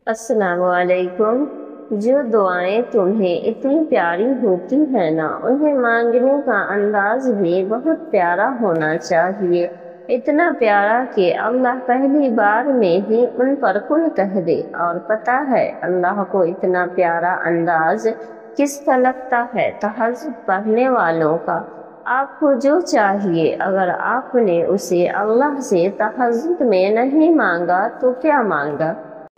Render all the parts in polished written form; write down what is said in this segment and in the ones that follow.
السلام علیکم۔ جو دعائیں تمہیں اتنی پیاری ہوتی ہیں نا، انہیں مانگنے کا انداز بھی بہت پیارا ہونا چاہیے، اتنا پیارا کہ اللہ پہلی بار میں ہی ان پر کن کہہ دے۔ اور پتہ ہے اللہ کو اتنا پیارا انداز کس کا لگتا ہے؟ تہجد پڑھنے والوں کا۔ آپ کو جو چاہیے، اگر آپ نے اسے اللہ سے تہجد میں نہیں مانگا تو کیا مانگا؟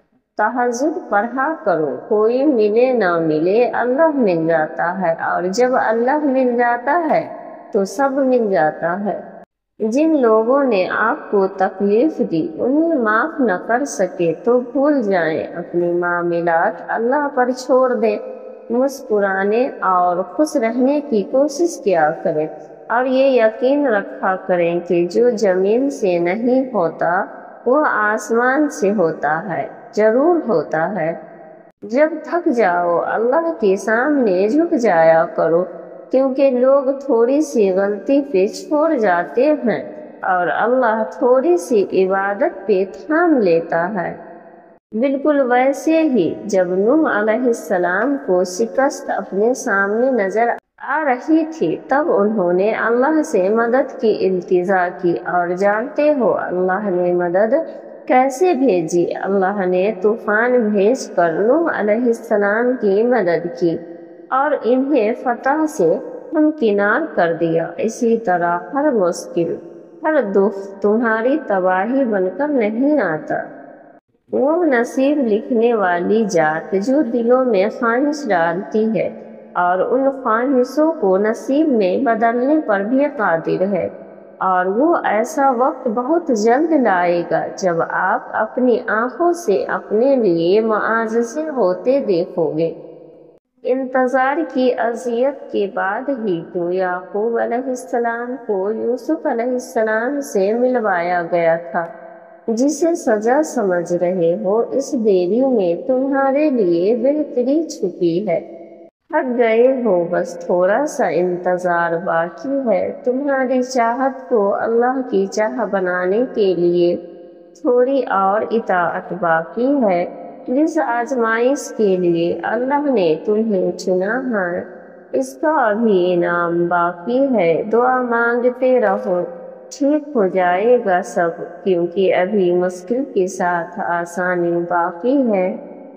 تہجد پڑھا کرو، کوئی ملے نہ ملے اللہ مل جاتا ہے، اور جب اللہ مل جاتا ہے تو سب مل جاتا ہے۔ جن لوگوں نے آپ کو تکلیف دی انہیں معاف نہ کر سکے تو بھول جائیں، اپنی معاملات اللہ پر چھوڑ دیں، مسکرانے اور خوش رہنے کی کوشش کیا کریں، اور یہ یقین رکھا کریں کہ جو زمین سے نہیں ہوتا وہ آسمان سے ہوتا ہے، ضرور ہوتا ہے۔ جب تھک جاؤ اللہ کے سامنے جھک جایا کرو، کیونکہ لوگ تھوڑی سی غلطی پہ چھوڑ جاتے ہیں اور اللہ تھوڑی سی عبادت پہ تھام لیتا ہے۔ بالکل ویسے ہی جب نوح علیہ السلام کو شکست اپنے سامنے نظر آ رہی تھی، تب انہوں نے اللہ سے مدد کی التجا کی، اور جانتے ہو اللہ نے مدد کیسے بھیجی؟ اللہ نے طوفان بھیج کر نوح علیہ السلام کی مدد کی اور انہیں فتح سے ہمکنار کر دیا۔ اسی طرح ہر مشکل، ہر دکھ تمہاری تباہی بن کر نہیں آتا۔ وہ نصیب لکھنے والی ذات جو دلوں میں خواہش ڈالتی ہے اور ان خواہشوں کو نصیب میں بدلنے پر بھی قادر ہے، اور وہ ایسا وقت بہت جلد لائے گا جب آپ اپنی آنکھوں سے اپنے لیے معجزے ہوتے دیکھو گے۔ انتظار کی اذیت کے بعد ہی تو یعقوب علیہ السلام کو یوسف علیہ السلام سے ملوایا گیا تھا، جسے سزا سمجھ رہے ہو اس دیری میں تمہارے لیے بہتری چھپی ہے۔ تھک گئے ہو، بس تھوڑا سا انتظار باقی ہے۔ تمہاری چاہت کو اللہ کی چاہ بنانے کے لیے تھوڑی اور اطاعت باقی ہے۔ جس آزمائش کے لیے اللہ نے تمہیں چنا ہے، اس کا ابھی انعام باقی ہے۔ دعا مانگتے رہو، ٹھیک ہو جائے گا سب، کیونکہ ابھی مشکل کے ساتھ آسانی باقی ہے۔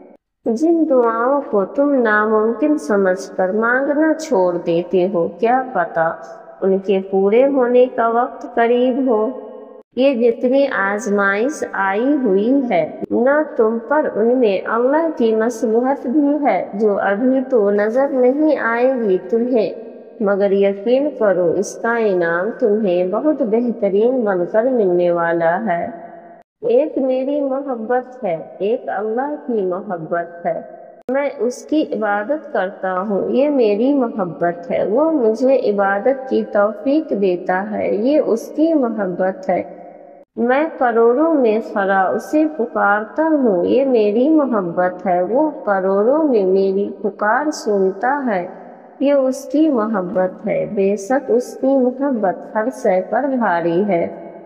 جن دعاؤں کو تم ناممکن سمجھ کر مانگنا چھوڑ دیتے ہو، کیا پتہ ان کے پورے ہونے کا وقت قریب ہو۔ یہ جتنی آزمائش آئی ہوئی ہے، نہ تم پر ان میں اللہ کی مصلحت بھی ہے جو ابھی تو نظر نہیں آئے گی تمہیں، مگر یقین کرو اس کا انعام تمہیں بہت بہترین بن کر ملنے والا ہے۔ ایک میری محبت ہے، ایک اللہ کی محبت ہے، میں اس کی عبادت کرتا ہوں، یہ میری محبت ہے۔ وہ مجھے عبادت کی توفیق دیتا ہے، یہ اس کی محبت ہے۔ میں کروڑوں میں کھڑا اسے پکارتا ہوں، یہ میری محبت ہے۔ وہ کروڑوں میں میری پکار سنتا ہے، یہ اس کی محبت ہے۔ بے شک اس کی محبت ہر شے پر بھاری ہے۔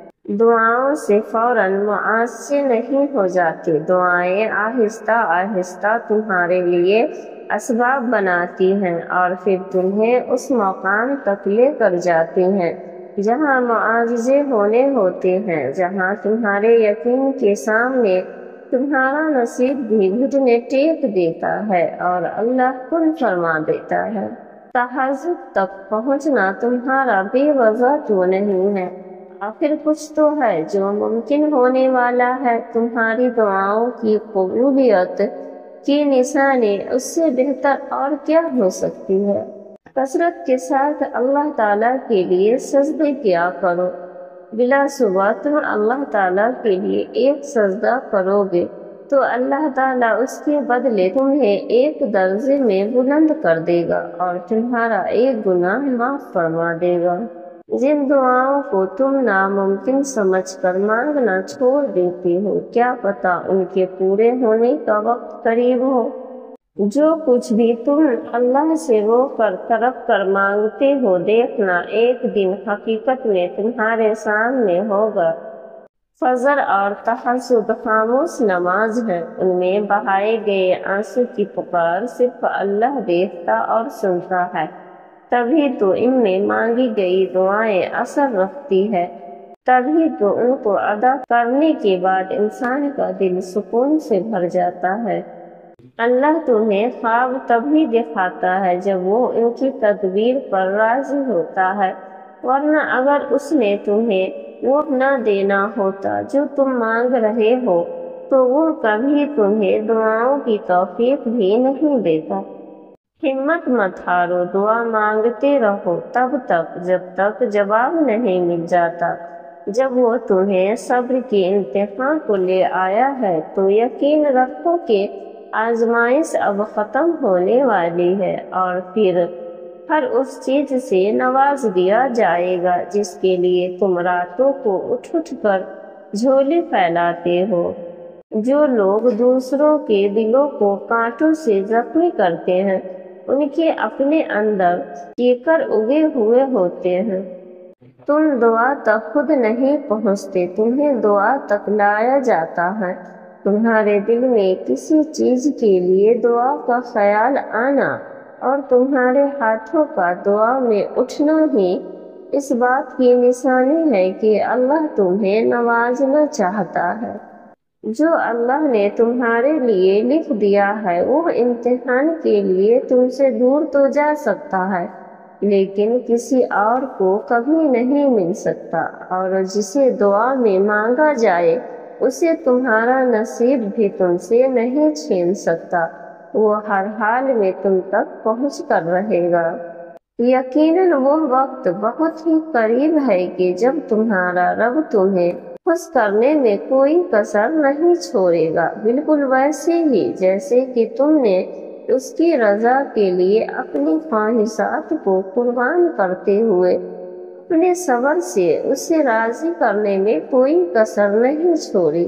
دعاؤں سے فوراً معاصی نہیں ہو جاتی، دعائیں آہستہ آہستہ تمہارے لیے اسباب بناتی ہیں اور پھر تمہیں اس مقام تک لے کر جاتی ہیں جہاں معجزے ہونے ہوتے ہیں، جہاں تمہارے یقین کے سامنے تمہارا نصیب بھی گھٹنے ٹیک دیتا ہے اور اللہ کن فرما دیتا ہے۔ تہجد تک پہنچنا تمہارا بے وجہ تو نہیں ہے، آخر کچھ تو ہے جو ممکن ہونے والا ہے۔ تمہاری دعاؤں کی قبولیت کی نشانی اس سے بہتر اور کیا ہو سکتی ہے؟ کثرت کے ساتھ اللہ تعالیٰ کے لیے سجدے کیا کرو۔ بلا شبہ تم اللہ تعالیٰ کے لیے ایک سجدہ کرو گے تو اللہ تعالیٰ اس کے بدلے تمہیں ایک درجے میں بلند کر دے گا اور تمہارا ایک گناہ معاف فرما دے گا۔ جن دعاؤں کو تم ناممکن سمجھ کر مانگنا چھوڑ دیتے ہو، کیا پتہ ان کے پورے ہونے کا وقت قریب ہو۔ جو کچھ بھی تم اللہ سے رو کر تڑپ کر مانگتے ہو، دیکھنا ایک دن حقیقت میں تمہارے سامنے ہوگا۔ فجر اور تہجد خاموش نماز ہے، ان میں بہائے گئے آنسو کی پکار صرف اللہ دیکھتا اور سنتا ہے، تبھی تو ان میں مانگی گئی دعائیں اثر رکھتی ہے، تبھی تو ان کو ادا کرنے کے بعد انسان کا دل سکون سے بھر جاتا ہے۔ اللہ تمہیں خواب تبھی دکھاتا ہے جب وہ ان کی تدبیر پر راضی ہوتا ہے، ورنہ اگر اس نے تمہیں وہ نہ دینا ہوتا جو تم مانگ رہے ہو تو وہ کبھی تمہیں دعاؤں کی توفیق بھی نہیں دیتا۔ ہمت مت ہارو، دعا مانگتے رہو تب تک جب تک جواب نہیں مل جاتا۔ جب وہ تمہیں صبر کے امتحان کو لے آیا ہے تو یقین رکھو کہ آزمائش اب ختم ہونے والی ہے، اور پھر ہر اس چیز سے نواز دیا جائے گا جس کے لیے تم راتوں کو اٹھ اٹھ کر جھولے پھیلاتے ہو۔ جو لوگ دوسروں کے دلوں کو کانٹوں سے زخمی کرتے ہیں ان کے اپنے اندر کیکر اگے ہوئے ہوتے ہیں۔ تم دعا تک خود نہیں پہنچتے، تمہیں دعا تک لایا جاتا ہے۔ تمہارے دل میں کسی چیز کے لیے دعا کا خیال آنا اور تمہارے ہاتھوں کا دعا میں اٹھنا ہی اس بات کی نشانی ہے کہ اللہ تمہیں نوازنا چاہتا ہے۔ جو اللہ نے تمہارے لیے لکھ دیا ہے وہ امتحان کے لیے تم سے دور تو جا سکتا ہے لیکن کسی اور کو کبھی نہیں مل سکتا، اور جسے دعا میں مانگا جائے اسے تمہارا نصیب بھی تم سے نہیں چھین سکتا، وہ ہر حال میں تم تک پہنچ کر رہے گا۔ یقیناً وہ وقت بہت ہی قریب ہے کہ جب تمہارا رب تمہیں خوش کرنے میں کوئی کسر نہیں چھوڑے گا، بالکل ویسے ہی جیسے کہ تم نے اس کی رضا کے لیے اپنی خواہشات کو قربان کرتے ہوئے اپنے صبر سے اسے راضی کرنے میں کوئی کسر نہیں چھوڑی۔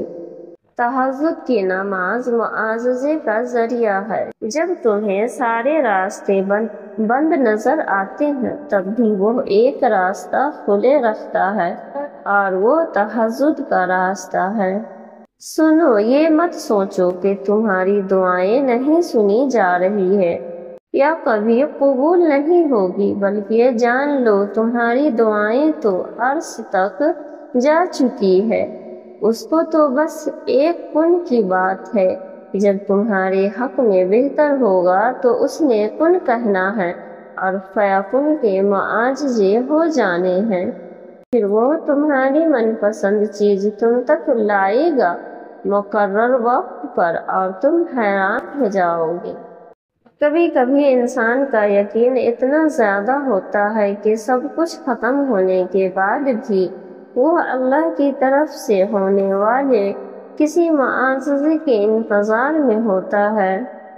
تہجد کی نماز معاوضے کا ذریعہ ہے۔ جب تمہیں سارے راستے بند نظر آتے ہیں تب بھی وہ ایک راستہ کھلے رکھتا ہے اور وہ تہجد کا راستہ ہے۔ سنو، یہ مت سوچو کہ تمہاری دعائیں نہیں سنی جا رہی ہے یا کبھی قبول نہیں ہوگی، بلکہ یہ جان لو تمہاری دعائیں تو عرش تک جا چکی ہے۔ اس کو تو بس ایک کن کی بات ہے، جب تمہارے حق میں بہتر ہوگا تو اس نے کن کہنا ہے اور فیکن کے معجزے ہو جانے ہیں، پھر وہ تمہاری من پسند چیز تم تک لائے گا مقرر وقت پر اور تم حیران ہو جاؤ گے۔ کبھی کبھی انسان کا یقین اتنا زیادہ ہوتا ہے کہ سب کچھ ختم ہونے کے بعد بھی وہ اللہ کی طرف سے ہونے والے کسی معجزے کے انتظار میں ہوتا ہے۔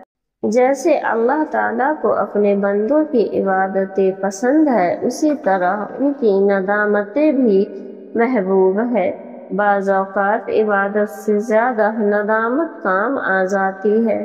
جیسے اللہ تعالیٰ کو اپنے بندوں کی عبادتیں پسند ہے، اسی طرح ان کی ندامتیں بھی محبوب ہے۔ بعض اوقات عبادت سے زیادہ ندامت کام آ جاتی ہے۔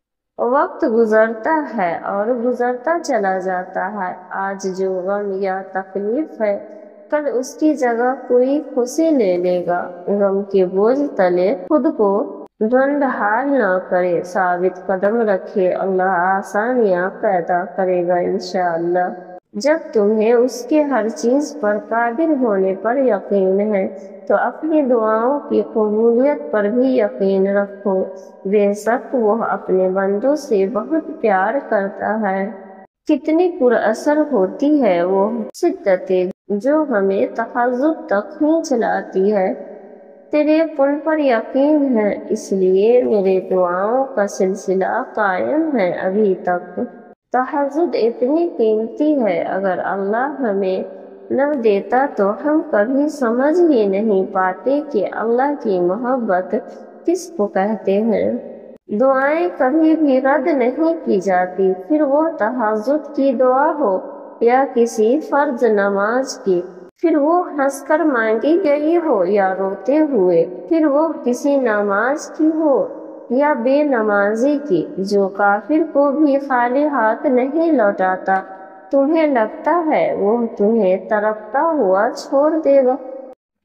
وقت گزرتا ہے اور گزرتا چلا جاتا ہے، آج جو غم یا تکلیف ہے کل اس کی جگہ کوئی خوشی لے لے گا۔ غم کے بوجھ تلے خود کو ڈھنڈھال نہ کرے، ثابت قدم رکھے، اللہ آسانیاں پیدا کرے گا انشاءاللہ۔ جب تمہیں اس کے ہر چیز پر قادر ہونے پر یقین ہے تو اپنی دعاؤں کی قبولیت پر بھی یقین رکھو، بے شک وہ اپنے بندوں سے بہت پیار کرتا ہے۔ کتنی پر اثر ہوتی ہے وہ شدتیں جو ہمیں تہجد تک کھینچ لاتی ہے۔ تیرے کن پر یقین ہے، اس لیے میرے دعاؤں کا سلسلہ قائم ہے ابھی تک۔ تہجد اتنی قیمتی ہے، اگر اللہ ہمیں نہ دیتا تو ہم کبھی سمجھ ہی نہیں پاتے کہ اللہ کی محبت کس کو کہتے ہیں۔ دعائیں کبھی بھی رد نہیں کی جاتی، پھر وہ تہجد کی دعا ہو یا کسی فرض نماز کی، پھر وہ ہنس کر مانگی گئی ہو یا روتے ہوئے، پھر وہ کسی نماز کی ہو یا بے نمازی کی۔ جو کافر کو بھی خالی ہاتھ نہیں لوٹاتا، تمہیں لگتا ہے وہ تمہیں تڑپتا ہوا چھوڑ دے گا؟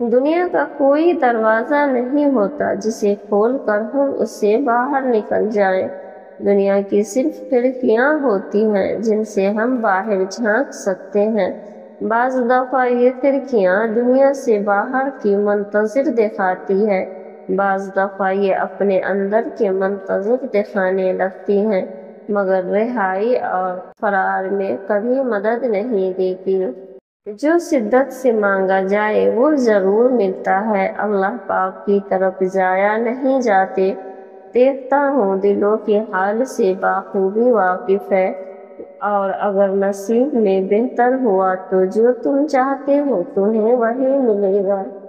دنیا کا کوئی دروازہ نہیں ہوتا جسے کھول کر ہم اس سے باہر نکل جائیں۔ دنیا کی صرف کھڑکیاں ہوتی ہیں جن سے ہم باہر جھانک سکتے ہیں۔ بعض دفعہ یہ کھڑکیاں دنیا سے باہر کی منتظر دکھاتی ہے، بعض دفعہ یہ اپنے اندر کے منتظر دکھانے لگتی ہیں، مگر رہائی اور فرار میں کبھی مدد نہیں دیتی۔ جو شدت سے مانگا جائے وہ ضرور ملتا ہے، اللہ پاک کی طرف ضائع نہیں جاتے۔ دیکھتا ہوں دلوں کے حال سے بخوبی واقف ہے، اور اگر نصیب میں بہتر ہوا تو جو تم چاہتے ہو تمہیں وہی ملے گا۔